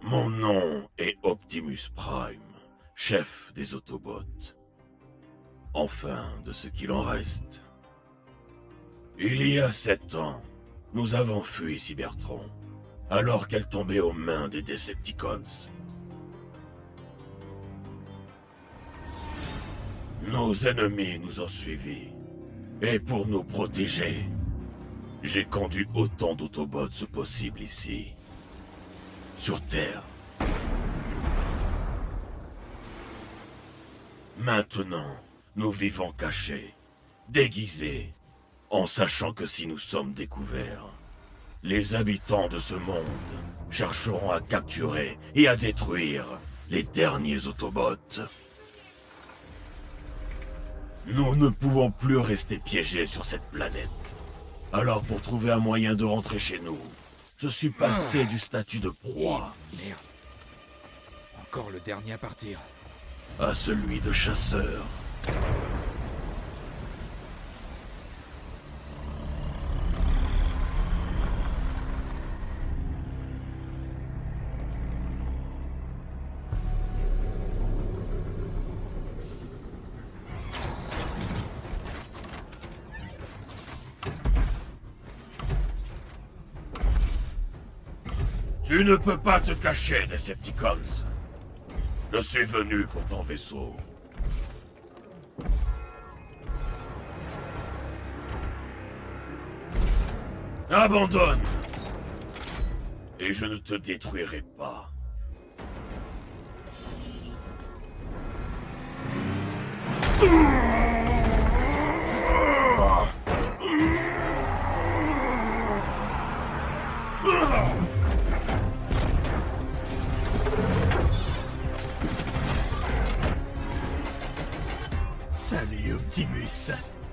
Mon nom est Optimus Prime, chef des Autobots. Enfin, de ce qu'il en reste. Il y a 7 ans, nous avons fui Cybertron, alors qu'elle tombait aux mains des Decepticons. Nos ennemis nous ont suivis, et pour nous protéger, j'ai conduit autant d'Autobots possible ici, sur Terre. Maintenant, nous vivons cachés, déguisés, en sachant que si nous sommes découverts, les habitants de ce monde chercheront à capturer et à détruire les derniers Autobots. Nous ne pouvons plus rester piégés sur cette planète. Alors pour trouver un moyen de rentrer chez nous, je suis passé du statut de proie... Merde. Encore le dernier à partir. ...à celui de chasseur. Tu ne peux pas te cacher, Decepticons. Je suis venu pour ton vaisseau. Abandonne! Et je ne te détruirai pas. Salut Optimus.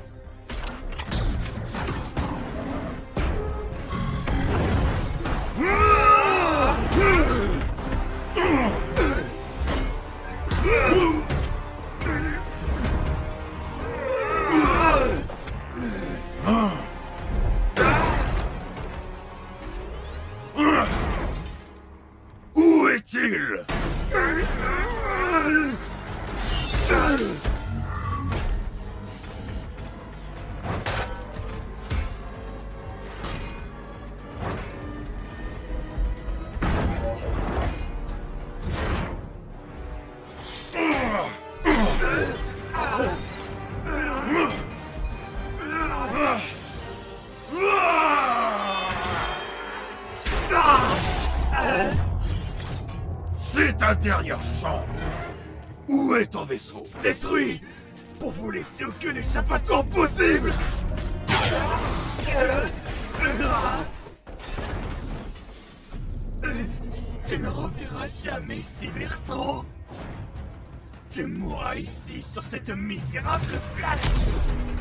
Où est-il? C'est ta dernière chance. Où est ton vaisseau? Détruit pour vous laisser aucun échappatoire possible. Tu ne reverras jamais Cybertron. Tu mourras ici sur cette misérable planète.